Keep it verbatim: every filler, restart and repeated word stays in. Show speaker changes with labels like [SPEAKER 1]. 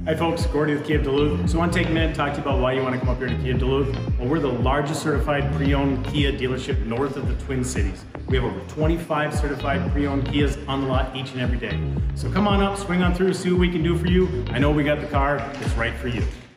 [SPEAKER 1] Hi folks, Gordy with Kia of Duluth. So I want to take a minute and talk to you about why you want to come up here to Kia of Duluth. Well, we're the largest certified pre-owned Kia dealership north of the Twin Cities. We have over twenty-five certified pre-owned Kias on the lot each and every day. So come on up, swing on through, see what we can do for you. I know we got the car that's right for you.